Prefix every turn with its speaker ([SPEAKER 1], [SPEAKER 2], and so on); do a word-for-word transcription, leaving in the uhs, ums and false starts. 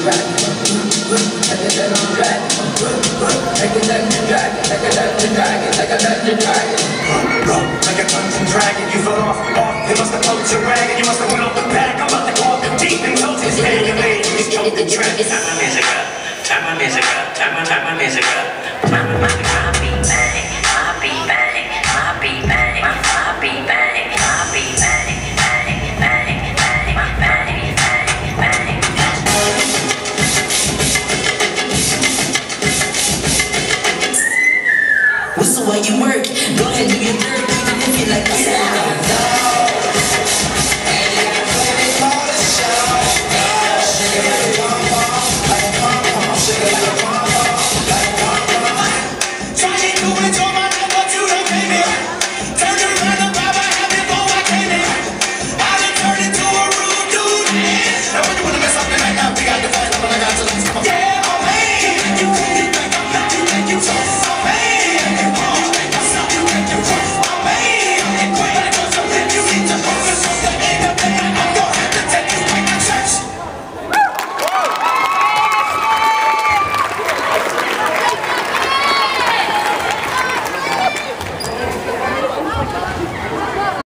[SPEAKER 1] Like a Dungeon Dragon, you fell off, off. They must have poked your wagon, you must have went off the back. I'm about to go off the deep and go to his man, your man, he's choking track. Time my music up, time my music up, time my, time my music up.